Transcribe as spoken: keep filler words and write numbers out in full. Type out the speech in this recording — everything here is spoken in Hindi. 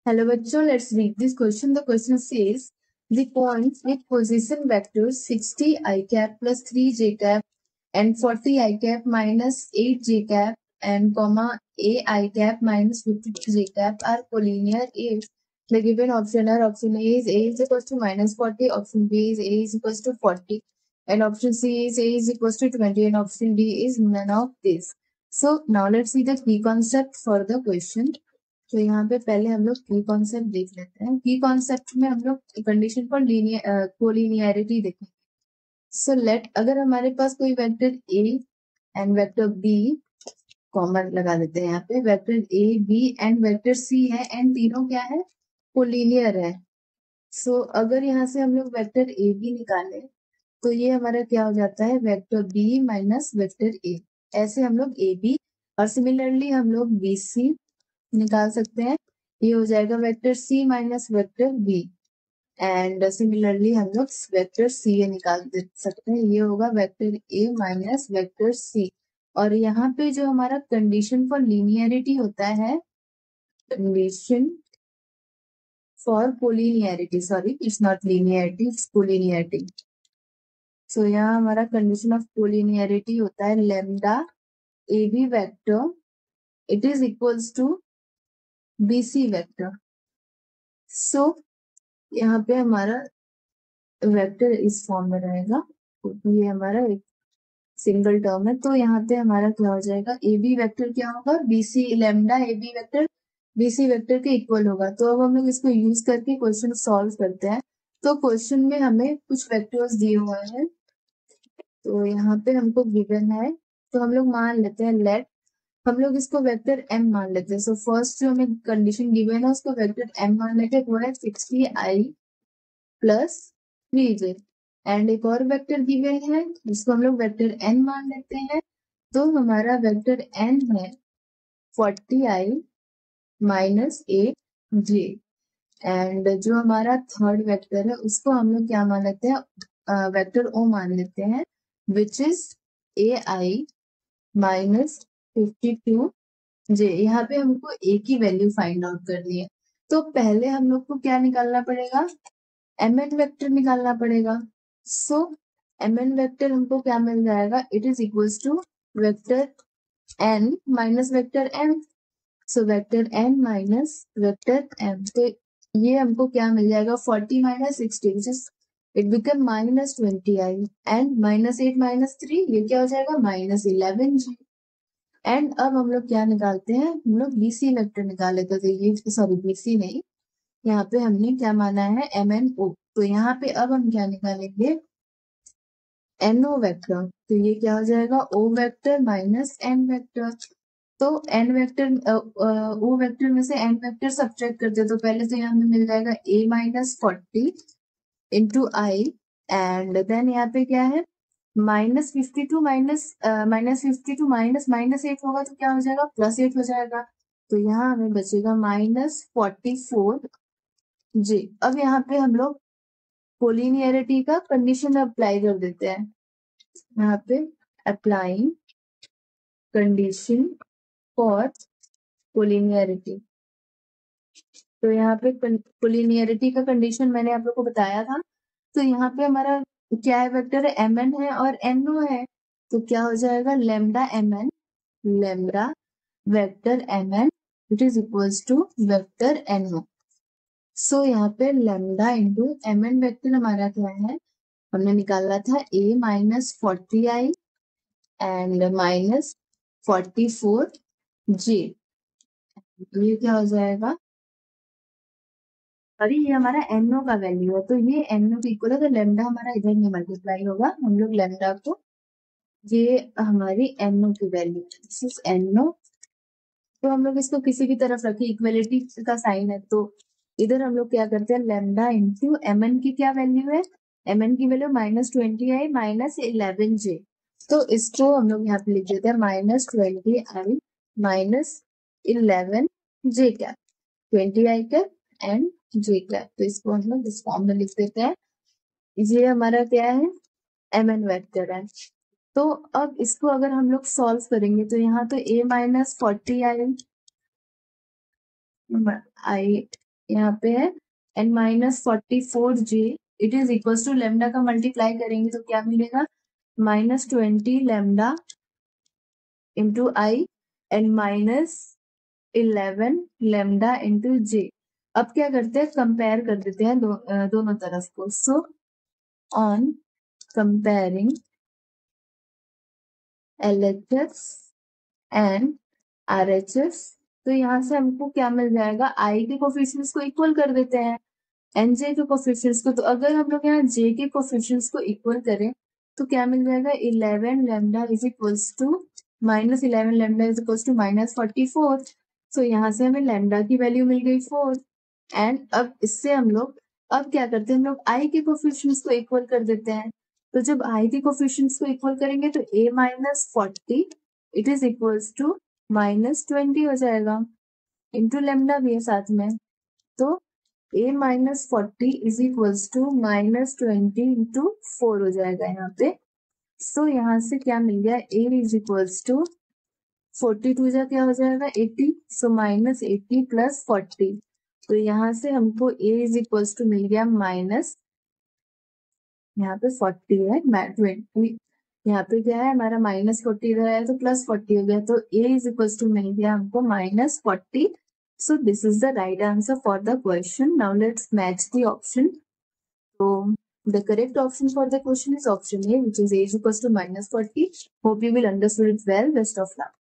Hello बच्चों, let's read this question. The question says the points with position vectors sixty I cap plus three j cap and forty I cap minus eight j cap and comma a I cap minus fifty j cap are collinear if the given option are option A is A is equals to minus forty, option B is A is equals to forty, and option C is A is equals to twenty, and option D is none of this. So now let's see the key concept for the question. तो यहाँ पे पहले हम लोग की कॉन्सेप्ट देख लेते हैं. की कॉन्सेप्ट में हम लोग कंडीशन फॉर लीनियर कोलिनियरिटी देखेंगे. सो लेट अगर हमारे पास कोई vector A and vector B common लगा देते हैं. यहाँ पे vector A B and vector C है एंड तीनों क्या है, कोलिनियर है. सो so, अगर यहाँ से हम लोग वेक्टर ए बी निकाले तो ये हमारा क्या हो जाता है, vector B minus vector A. ऐसे हम लोग ए बी और सिमिलरली हम लोग बी सी निकाल सकते हैं. ये हो जाएगा vector C minus vector B and similarly हम लोग वेक्टर सी ए निकाल सकते हैं. ये होगा vector A minus vector C. और यहाँ पे जो हमारा कंडीशन फॉर लीनियरिटी होता है, condition for collinearity, sorry it's not linearity, it's collinearity. So यहाँ हमारा कंडीशन ऑफ कोलिनियरिटी होता है lambda A B vector it is equals to B C vector. So यहाँ पे हमारा वेक्टर इस फॉर्म में रहेगा, क्योंकि ये हमारा एक सिंगल टर्म है. तो यहाँ पे हमारा क्या हो जाएगा, ए बी वेक्टर क्या होगा, B C lambda A B vector B C vector के इक्वल होगा. तो अब हम लोग इसको यूज करके क्वेश्चन सॉल्व करते हैं. तो क्वेश्चन में हमें कुछ वेक्टर्स दिए हुए हैं. तो यहाँ पे हमको गिवन है, तो हम लोग मान लेते हैं लेट हम लोग इसको वेक्टर m मान लेते हैं. सो फर्स्ट जो हमें कंडीशन गिवन है उसको वेक्टर m मान लेते हैं. वो है sixty I plus three J. And एक और वेक्टर गिवन है जिसको हम लोग वेक्टर n मान लेते हैं. तो हमारा वेक्टर n है forty I minus eight J. And जो हमारा थर्ड वेक्टर है उसको हम लोग क्या मान लेते हैं, वेक्टर o मान लेते हैं, which is A I minus fifty two J. यहाँ पे हमको a की वैल्यू फाइंड आउट करनी है. तो पहले हम लोग को क्या निकालना पड़ेगा, mn वेक्टर निकालना पड़ेगा. सो mn वेक्टर हमको क्या मिल जाएगा, it is equals to vector n minus vector m. So vector n minus vector m. तो ये हमको क्या मिल जाएगा, forty minus sixty which is it become minus twenty I and minus eight minus three, ये क्या हो जाएगा माइनस इलेवन जी. एंड अब हम लोग क्या निकालते हैं, हम लोग बीसी वेक्टर निकाल लेते थे. ये सॉरी बीसी नहीं, यहाँ पे हमने क्या माना है एम एन ओ. तो यहाँ पे अब हम क्या निकालेंगे, एनओ वेक्टर. तो ये क्या हो जाएगा, O vector minus N vector. तो एन वेक्टर ओ वेक्टर में से एन वेक्टर सब्ट्रैक्ट करते हैं. तो पहले तो यहाँ हमें मिल जाएगा A minus forty into I and then यहाँ पे क्या है minus fifty two minus minus fifty two minus minus eight होगा तो क्या हो जाएगा, प्लस एट हो जाएगा. तो यहाँ हमें बचेगा माइनस फोर्टी फोर जी. अब यहाँ पे हम लोग कोलिनियरिटी का कंडीशन अप्लाई कर देते हैं. यहाँ पे अप्लाइंग कंडीशन फॉर कोलिनियरिटी. तो यहाँ पे कोलिनियरिटी का कंडीशन मैंने आप लोग को बताया था. तो यहाँ पे हमारा क्या है, वेक्टर एम एन है और एन ओ है. तो क्या हो जाएगा, lambda M N lambda vector M N it is equals to vector N O. So यहाँ पे lambda into M N vector हमारा क्या है, हमने निकाला था A minus forty I and minus forty four J. ये क्या हो जाएगा, अरे ये हमारा एनओ का वैल्यू है. तो ये एनओ के इक्वल है. तो लेमडा हमारा इधर नहीं मल्टीप्लाई होगा, हम लोग लेमडा को, ये हमारी एनओ की वैल्यू दिस इज एनओ. तो हम लोग इसको किसी भी तरफ रखें, इक्वलिटी का साइन है. तो इधर हम लोग क्या करते हैं, लेमडा इंटू एम एन की क्या वैल्यू है, एम एन की value minus twenty I minus eleven J. तो इसको हम लोग यहाँ पे लिख देते हैं minus twenty I minus eleven J cap, twenty I cap and J cap. तो इसको हम लोग इस फॉर्म में लिख देते हैं. ये हमारा क्या है, एम एन वेक्टर है. तो अब इसको अगर हम लोग सॉल्व करेंगे तो यहाँ तो a minus forty I I यहाँ पे है N minus forty four J it is equal to lambda का मल्टीप्लाई करेंगे तो क्या मिलेगा minus twenty lambda into I and minus eleven lambda into J. अब क्या करते हैं कंपेयर कर देते हैं दो, अ, दोनों तरफ को। So on comparing L H S and R H S तो यहाँ से हमको क्या मिल जाएगा आई के कोफिशिएंट्स को इक्वल कर देते हैं एन जे के कोफिशिएंट्स को। तो अगर हम लोग यहाँ जे के कोफिशिएंट्स को इक्वल करें तो क्या मिल जाएगा eleven lambda is equals to minus eleven lambda is equals to minus forty four. So यहाँ से हमें लेमडा की वैल्यू मिल गई फोर। एंड अब इससे हम लोग अब क्या करते हैं हम लोग आई के कोफिशिएंट्स को इक्वल कर देते हैं। तो जब आई के कोफिशिएंट्स को इक्वल करेंगे तो A minus forty it is equals to minus twenty हो जाएगा इंटू लेमडा भी है साथ में। तो a minus forty is equals to minus twenty into four हो जाएगा यहाँ पे। सो so, यहाँ से क्या मिल गया a is equals to forty two जा क्या हो जाएगा eighty. So minus eighty plus forty तो यहाँ से हमको a इज इक्वल्स टू मिल गया माइनस यहाँ पे फोर्टी है ट्वेंटी यहाँ पे क्या है हमारा माइनस फोर्टी इधर है तो प्लस फोर्टी हो गया तो a इज इक्वल्स टू मिल गया हमको minus forty. So this is the right answer for the question. Now let's match the option. So the correct option for the question is option A, which is A is equals to minus forty. Hope you will understood it well. Best of luck.